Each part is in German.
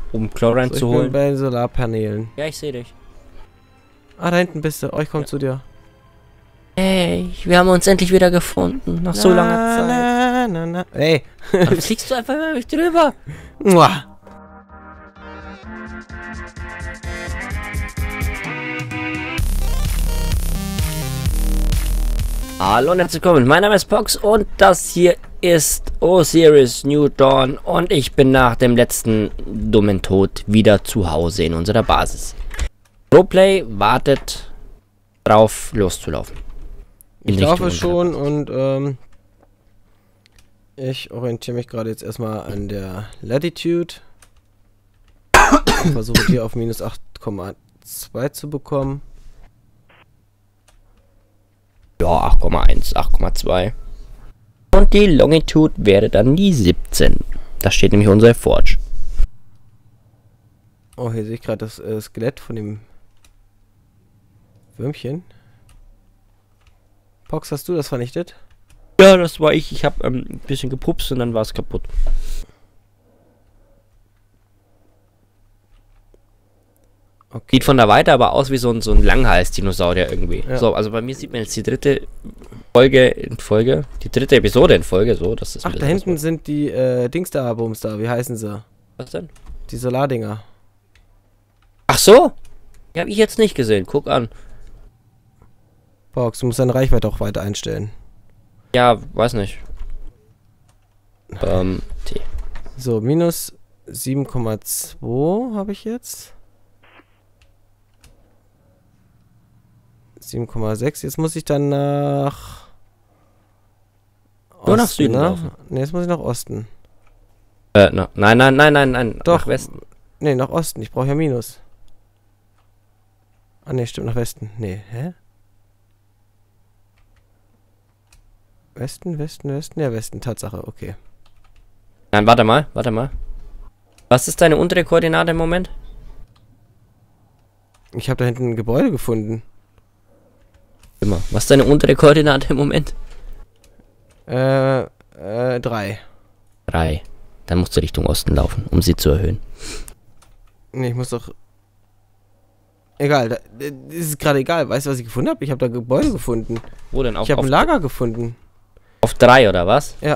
um Chlor Ich bin reinzuholen. bei den Solarpanelen. Ja, ich sehe dich. Ah, da hinten bist du. Oh, ich komme zu dir. Hey, wir haben uns endlich wieder gefunden. Nach so langer Zeit. Na, na, na. Ey. Dann fliegst du einfach über mich drüber. Mua. Hallo und herzlich willkommen. Mein Name ist Pox und das hier ist Osiris New Dawn und ich bin nach dem letzten dummen Tod wieder zu Hause in unserer Basis. Roleplay wartet darauf loszulaufen. Ich laufe schon und ich orientiere mich gerade jetzt erstmal an der Latitude. Ich versuche die auf minus 8,2 zu bekommen. Ja, 8,1, 8,2. Und die Longitude wäre dann die 17. Da steht nämlich unser Forge. Oh, hier sehe ich gerade das Skelett von dem Würmchen. Pox, hast du das vernichtet? Ja, das war ich. Ich habe ein bisschen gepupst und dann war es kaputt. Okay. Sieht von der Weite aber aus wie so ein Langhals-Dinosaurier irgendwie. Ja. So, also bei mir sieht man jetzt die dritte Folge in Folge. Die dritte Episode in Folge. So, das ist ein Ach, da bisschen hinten sind die Dings da, Bums da. Wie heißen sie? was denn? Die Solardinger. Ach so! Die habe ich jetzt nicht gesehen. Guck an. Pox, du musst deine Reichweite auch weiter einstellen. Ja, weiß nicht. T. So, minus 7,2 habe ich jetzt. 7,6. Jetzt muss ich dann nach Nur nach Süden ne? laufen. Ne, jetzt muss ich nach Osten. Nein, nein. Doch. Nach Westen. Ne, nach Osten. Ich brauche ja Minus. Ah, ne, stimmt, nach Westen. Ne, hä? Westen? Ja, Westen, Tatsache, okay. Nein, warte mal. Was ist deine untere Koordinate im Moment? Ich habe da hinten ein Gebäude gefunden. Immer. Was ist deine untere Koordinate im Moment? 3. 3. Dann musst du Richtung Osten laufen, um sie zu erhöhen. Ne, ich muss doch... Egal, das ist gerade egal. Weißt du, was ich gefunden habe? Ich habe da Gebäude gefunden. Wo denn? Ich habe ein Lager gefunden. Auf 3 oder was? Ja.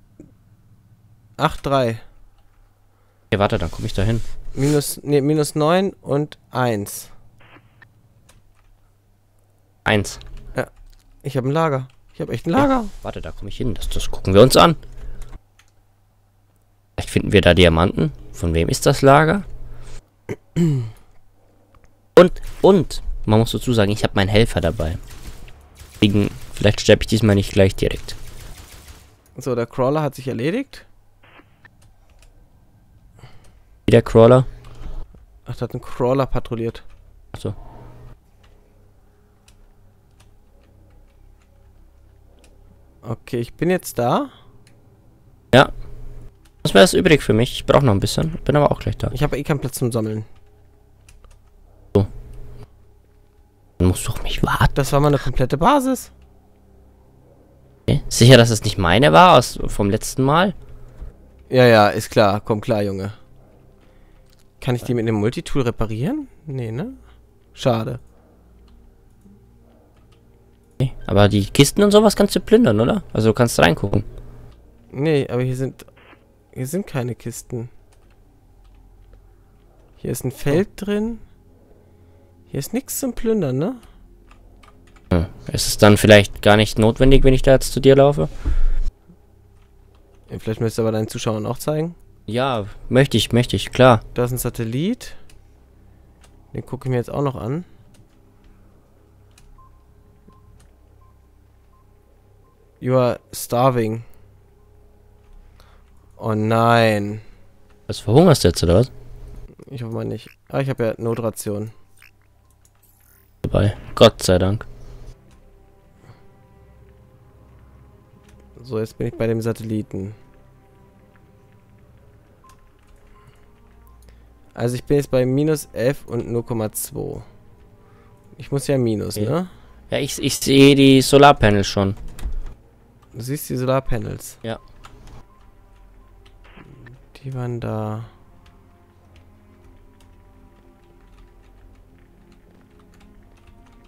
8,3. Okay, warte, dann komme ich da hin. Minus 9 und 1. 1. Ich habe ein Lager. Ich habe echt ein Lager. Ja, warte, da komme ich hin. Das gucken wir uns an. Vielleicht finden wir da Diamanten. Von wem ist das Lager? Und, man muss dazu sagen, ich habe meinen Helfer dabei. Deswegen, vielleicht sterbe ich diesmal nicht gleich direkt. So, der Crawler hat sich erledigt. Wie der Crawler. Ach, da hat ein Crawler patrouilliert. Achso. Okay, ich bin jetzt da. Ja. Was wäre das übrig für mich? Ich brauche noch ein bisschen. Bin aber auch gleich da. Ich habe eh keinen Platz zum Sammeln. Dann musst du auf mich warten. Das war mal eine komplette Basis. Okay. Sicher, dass es nicht meine war vom letzten Mal? Ja, ist klar. Komm klar, Junge. Kann ich die mit einem Multitool reparieren? Nee, ne? Schade. Okay. Aber die Kisten und sowas kannst du plündern, oder? Also du kannst reingucken. Nee, aber hier sind keine Kisten. Hier ist ein Feld drin. Hier ist nichts zum Plündern, ne? Hm. Ist es dann vielleicht gar nicht notwendig, wenn ich da jetzt zu dir laufe? Ja, vielleicht möchtest du aber deinen Zuschauern auch zeigen. Ja, möchte ich, klar. Da ist ein Satellit. Den gucke ich mir jetzt auch noch an. You are starving. Oh nein. Was verhungerst du jetzt, oder was? Ich hoffe mal nicht. Ah, ich habe ja Notration. Dabei. Gott sei Dank. So, jetzt bin ich bei dem Satelliten. Also ich bin jetzt bei minus 11 und 0,2. Ich muss ja minus, Okay. ne? Ja, ich sehe die Solarpanels schon. Du siehst die Solarpanels. Ja. Die waren da.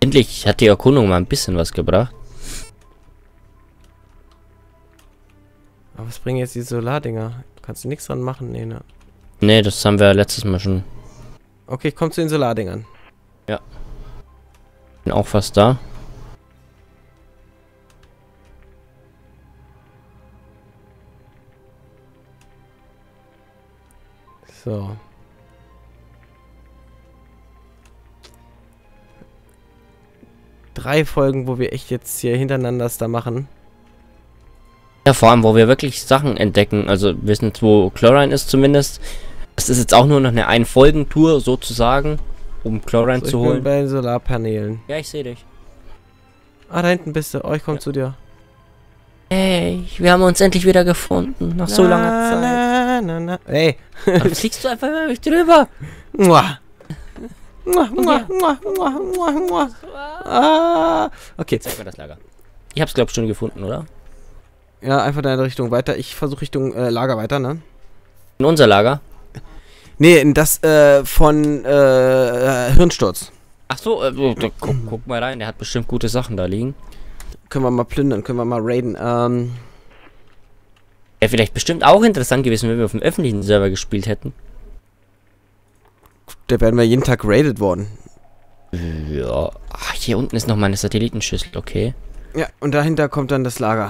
Endlich hat die Erkundung mal ein bisschen was gebracht. Aber was bringen jetzt die Solardinger? Kannst du nichts dran machen? Nee, ne? Nee, das haben wir letztes Mal schon. Okay, ich komm zu den Solardingern. Ja. Bin auch fast da. So. Drei Folgen, wo wir echt jetzt hier hintereinander das da machen. Ja, vor allem, wo wir wirklich Sachen entdecken. Also, wir wissen jetzt, wo Chlorine ist zumindest. Es ist jetzt auch nur noch eine Ein-Folgen-Tour sozusagen, um Chlorine So, zu ich bin holen. bei den Solarpanelen. Ja, ich sehe dich. Ah, da hinten bist du. Oh, ich komm Ja. zu dir. Hey, wir haben uns endlich wieder gefunden. Nach so langer Zeit. Na. Ey. Dann fliegst du einfach über mich drüber. Mua. Mua, mua, mua, mua, mua, mua. Ah. Okay. Zeig mir das Lager. Ich hab's, glaube ich, schon gefunden, oder? Ja, einfach in eine Richtung weiter. Ich versuche Richtung Lager weiter, ne? In unser Lager? Nee, in das von Hirnsturz. Ach so, guck mal rein. Der hat bestimmt gute Sachen da liegen. Können wir mal plündern, können wir mal raiden. Wäre vielleicht bestimmt auch interessant gewesen, wenn wir auf dem öffentlichen Server gespielt hätten. Da werden wir jeden Tag raided worden. Ja. Ach, hier unten ist noch meine Satellitenschüssel, okay. Ja, und dahinter kommt dann das Lager.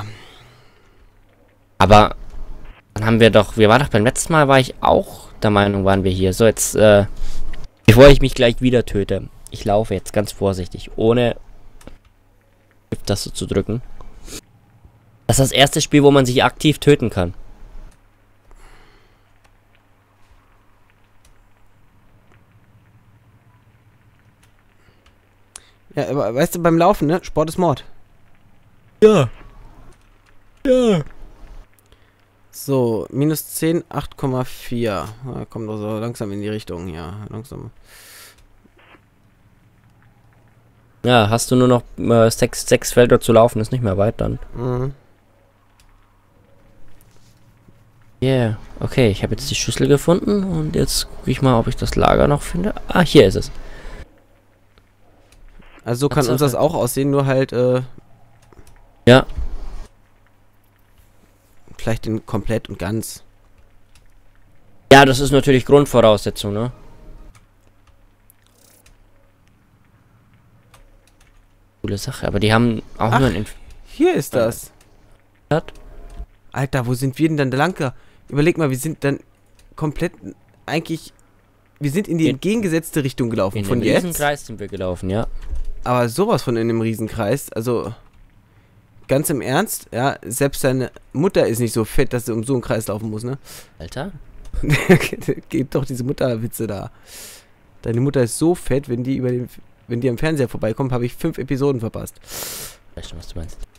Aber dann haben wir doch, wir waren doch beim letzten Mal, war ich auch der Meinung, waren wir hier. So, jetzt, bevor ich mich gleich wieder töte, ich laufe jetzt ganz vorsichtig, ohne Taste zu drücken. Das ist das erste Spiel, wo man sich aktiv töten kann. Ja, aber weißt du, beim Laufen, ne? Sport ist Mord. Ja. Ja. So, minus 10, 8,4. Ja, kommt doch so langsam in die Richtung, ja. Langsam. Ja, hast du nur noch 6 Felder zu laufen, ist nicht mehr weit dann. Mhm. Yeah, okay, ich habe jetzt die Schüssel gefunden und jetzt gucke ich mal, ob ich das Lager noch finde. Ah, hier ist es. Also so kann uns das auch aussehen, nur halt, Ja. vielleicht in komplett und ganz. Ja, das ist natürlich Grundvoraussetzung, ne? Coole Sache, aber die haben auch Ach, nur ein hier ist das. Infekt. Alter, wo sind wir denn dann lang? Überleg mal, wir sind dann komplett, eigentlich, wir sind in die entgegengesetzte Richtung gelaufen. In Von den jetzt. Riesenkreis sind wir gelaufen, ja. Aber sowas von in einem Riesenkreis. Also, ganz im Ernst, ja, selbst deine Mutter ist nicht so fett, dass sie um so einen Kreis laufen muss, ne? Alter? Geht doch diese Mutterwitze da. Deine Mutter ist so fett, wenn die wenn die am Fernseher vorbeikommt, habe ich 5 Episoden verpasst. Weißt du, was du meinst?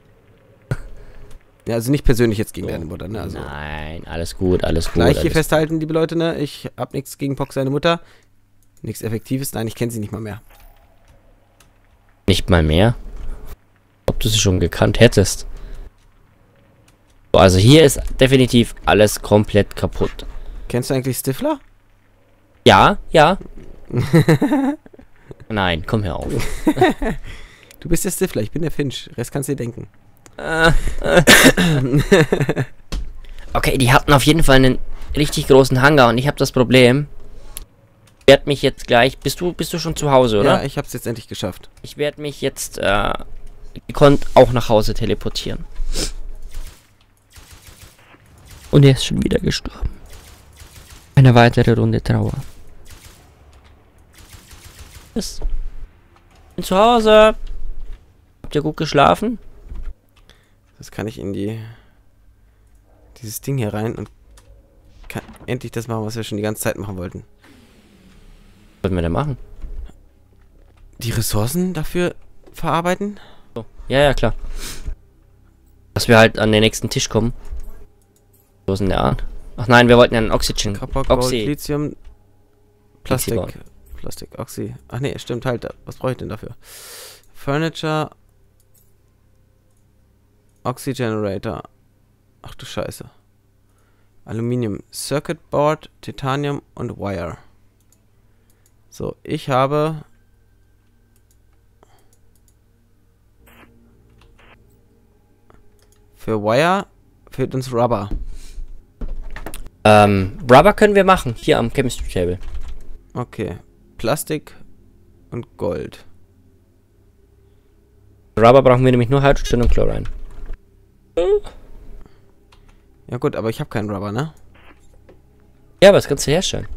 Ja, also nicht persönlich jetzt gegen deine Mutter, ne? Also Nein, alles gut, alles gut. gleich hier alles festhalten, liebe Leute, ne? Ich hab nichts gegen Pox seine Mutter. Nichts Effektives. Nein, ich kenne sie nicht mal mehr. Nicht mal mehr? Ob du sie schon gekannt hättest. So, also hier ist definitiv alles komplett kaputt. Kennst du eigentlich Stifler? Ja, ja. Nein, komm her auf. Du bist der Stifler, ich bin der Finch. Rest kannst du dir denken. Okay, die hatten auf jeden Fall einen richtig großen Hangar und ich habe das Problem. Ich werde mich jetzt gleich. Bist du schon zu Hause, oder? Ja, ich hab's jetzt endlich geschafft. Ich werde mich jetzt gekonnt auch nach Hause teleportieren. Und er ist schon wieder gestorben. Eine weitere Runde Trauer. Ich bin zu Hause. Habt ihr gut geschlafen? Das kann ich in dieses Ding hier rein und kann endlich das machen, was wir schon die ganze Zeit machen wollten. Was wollen wir denn machen? Die Ressourcen dafür verarbeiten? So. Ja, ja, klar. Dass wir halt an den nächsten Tisch kommen. So ist in der Art. Ach nein, wir wollten ja ein Oxygen. Copper, Gold, Oxy. Lithium, Plastik. Lithium. Plastik, Oxy. Ach nee, stimmt halt. Was brauche ich denn dafür? Furniture. Oxy Generator. Ach du Scheiße. Aluminium. Circuit Board, Titanium und Wire. So, ich habe Für Wire fehlt uns Rubber. Rubber können wir machen. Hier am Chemistry Table. Okay. Plastik und Gold. Rubber brauchen wir nämlich nur Hydrogen und Chlorine. Ja gut, aber ich habe keinen Rubber, ne? Ja, aber das kannst du herstellen.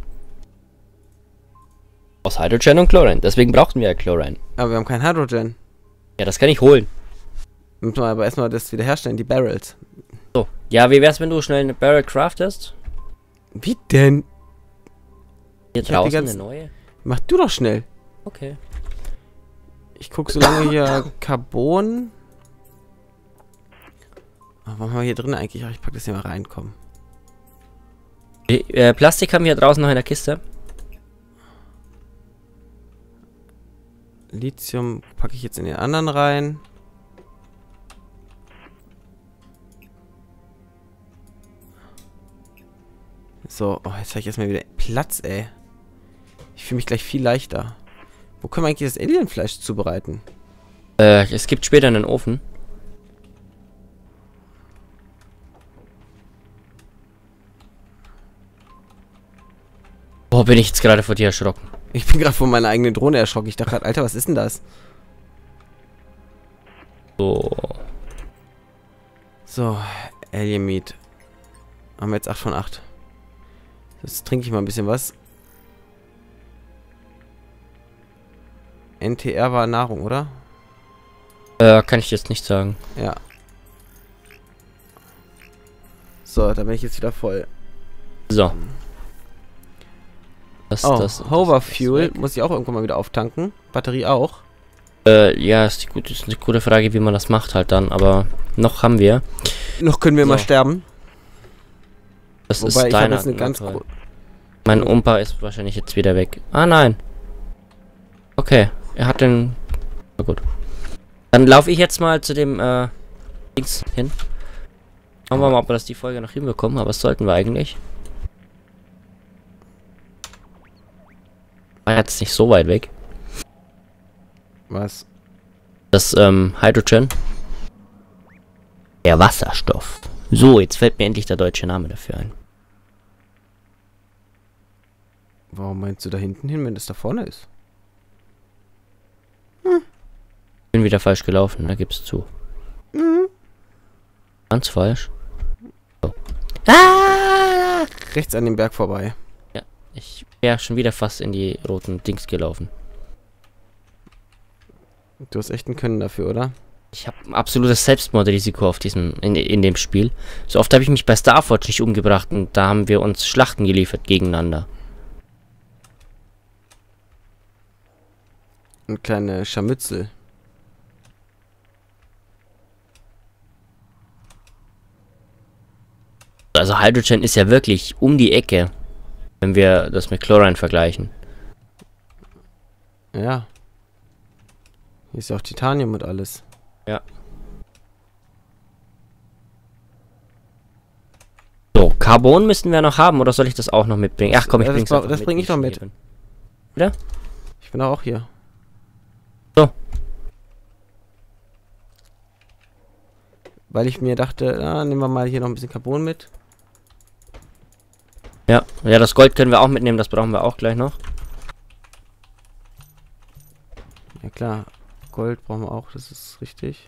Aus Hydrogen und Chlorine. Deswegen brauchten wir ja Chlorine. Aber wir haben kein Hydrogen. Ja, das kann ich holen. Müssen wir aber erstmal das wieder herstellen, die Barrels. So. Ja, wie wär's, wenn du schnell eine Barrel craftest? Wie denn? Hier Ich hab die draußen eine ganzen- neue? Mach du doch schnell. Okay. Ich guck so lange hier Carbon. Was haben wir hier drin eigentlich? Ach, ich pack das hier mal rein, komm. Plastik haben wir hier draußen noch in der Kiste. Lithium packe ich jetzt in den anderen rein. So, oh, jetzt habe ich erstmal wieder Platz, ey. Ich fühle mich gleich viel leichter. Wo können wir eigentlich das Alienfleisch zubereiten? Es gibt später einen Ofen. Boah, bin ich jetzt gerade vor dir erschrocken. Ich bin gerade von meiner eigenen Drohne erschrocken. Ich dachte gerade, Alter, was ist denn das? So. So, Alien Meat. Haben wir jetzt 8 von 8. Jetzt trinke ich mal ein bisschen was. NTR war Nahrung, oder? Kann ich jetzt nicht sagen. Ja. So, da bin ich jetzt wieder voll. So. Das Hoverfuel muss ich auch irgendwann mal wieder auftanken. Batterie auch. Ja, ist eine gute Frage, wie man das macht halt dann, aber noch haben wir. Noch können wir So. mal sterben. Das Wobei ist ich habe deiner. jetzt eine ganz Mein Opa ist wahrscheinlich jetzt wieder weg. Ah, nein. Okay, er hat den... Na gut. Dann laufe ich jetzt mal zu dem, Dings hin. Schauen wir mal, ob wir das die Folge noch hinbekommen, aber das sollten wir eigentlich. War jetzt nicht so weit weg. Was? Das, Hydrogen. Der Wasserstoff. So, jetzt fällt mir endlich der deutsche Name dafür ein. Warum meinst du da hinten hin, wenn das da vorne ist? Bin wieder falsch gelaufen, da gibt's zu. Ganz falsch. So. Ah! Rechts an dem Berg vorbei. Ja, ich wäre schon wieder fast in die roten Dings gelaufen. Du hast echt ein Können dafür, oder? Ich habe ein absolutes Selbstmordrisiko auf in dem Spiel. So oft habe ich mich bei Starforge nicht umgebracht und da haben wir uns Schlachten geliefert gegeneinander. Eine kleine Scharmützel. Also Hydrogen ist ja wirklich um die Ecke, wenn wir das mit Chlorine vergleichen. Ja. Hier ist ja auch Titanium und alles. Ja. So, Carbon müssten wir noch haben, oder soll ich das auch noch mitbringen? Ach komm, ich Ja, bring's das einfach mit, bring wie ich doch mit. schnell bin. Wieder? Ich bin doch auch hier. So. Weil ich mir dachte, nehmen wir mal hier noch ein bisschen Carbon mit. Ja, ja, das Gold können wir auch mitnehmen, das brauchen wir auch gleich noch. Ja klar, Gold brauchen wir auch, das ist richtig.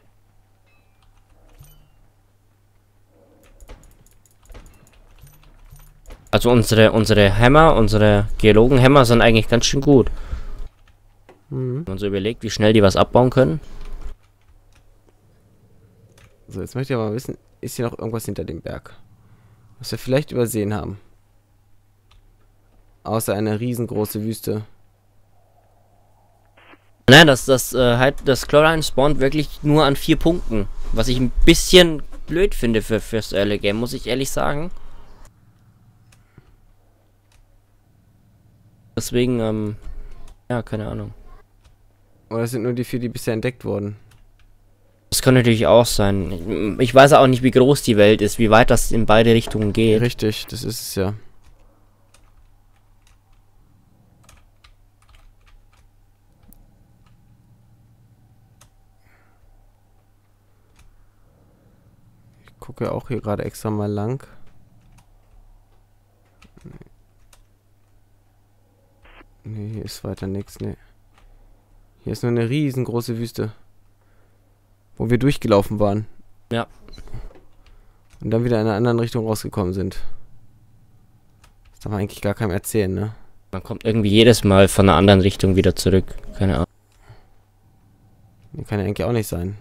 Also unsere Hämmer, unsere Geologenhämmer sind eigentlich ganz schön gut. Mhm. Wenn man so überlegt, wie schnell die was abbauen können. So, jetzt möchte ich aber mal wissen, ist hier noch irgendwas hinter dem Berg? Was wir vielleicht übersehen haben. Außer eine riesengroße Wüste. Nein, das Chlorine spawnt wirklich nur an 4 Punkten. Was ich ein bisschen blöd finde fürs Early Game, muss ich ehrlich sagen. Deswegen, ja, keine Ahnung. Oder sind nur die 4, die bisher entdeckt wurden? Das kann natürlich auch sein. Ich weiß auch nicht, wie groß die Welt ist, wie weit das in beide Richtungen geht. Richtig, das ist es ja. Ich gucke auch hier gerade extra mal lang. Nee, hier ist weiter nichts, nee. Hier ist nur eine riesengroße Wüste. Wo wir durchgelaufen waren. Ja. Und dann wieder in einer anderen Richtung rausgekommen sind. Das darf man eigentlich gar keinem erzählen, ne? Man kommt irgendwie jedes Mal von einer anderen Richtung wieder zurück. Keine Ahnung. Nee, kann ja eigentlich auch nicht sein.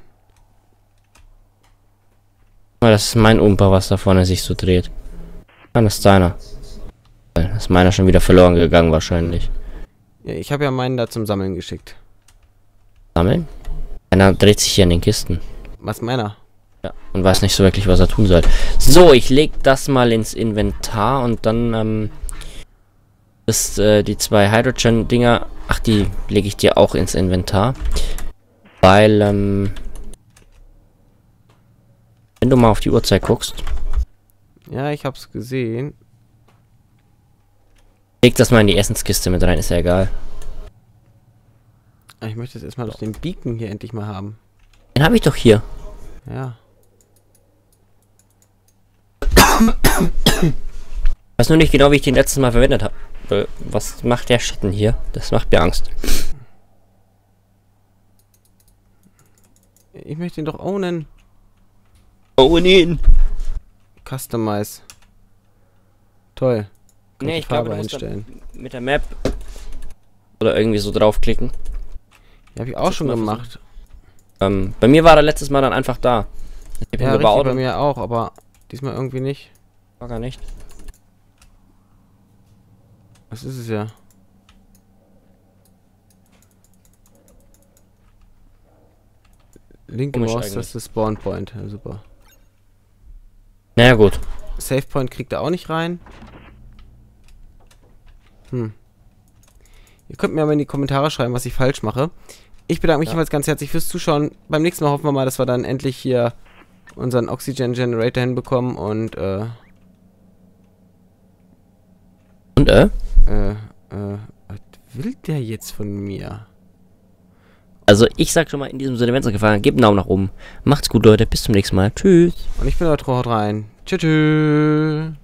Das ist mein Umbau, was da vorne sich so dreht. Ah, das ist deiner. Das ist meiner schon wieder verloren gegangen wahrscheinlich. Ja, ich habe ja meinen da zum Sammeln geschickt. Sammeln? Einer dreht sich hier in den Kisten. Was meiner? Ja, und weiß nicht so wirklich, was er tun soll. So, ich leg das mal ins Inventar und dann, ist, die zwei Hydrogen-Dinger, ach, die lege ich dir auch ins Inventar. Weil, wenn du mal auf die Uhrzeit guckst. Ja, ich hab's gesehen. Leg das mal in die Essenskiste mit rein, ist ja egal. Ich möchte jetzt erstmal doch den Beacon hier endlich mal haben. Den habe ich doch hier. Ja. Ich weiß nur nicht genau, wie ich den letztes Mal verwendet habe. Was macht der Schatten hier? Das macht mir Angst. Ich möchte ihn doch ownen. Own ihn! Customize. Toll. Kann Nee, die ich glaube, Farbe du musst einstellen. mit der Map oder irgendwie so draufklicken. Ja, habe ich auch schon mal gemacht. Bei mir war er letztes Mal dann einfach da. Ich Ja, richtig, bei mir auch, aber diesmal irgendwie nicht. War gar nicht. Was ist es ja? Linke Komisch Maus, das ist das Spawn Point. Ja, super. Naja, gut. Save Point kriegt er auch nicht rein. Ihr könnt mir aber in die Kommentare schreiben, was ich falsch mache. Ich bedanke mich jedenfalls ganz herzlich fürs Zuschauen. Beim nächsten Mal hoffen wir mal, dass wir dann endlich hier unseren Oxygen Generator hinbekommen und Und, was will der jetzt von mir? Also, ich sag schon mal in diesem Sinne, wenn es euch gefallen hat, gebt einen Daumen nach oben. Macht's gut, Leute. Bis zum nächsten Mal. Tschüss. Und ich bin Outro, haut rein. Tschüss.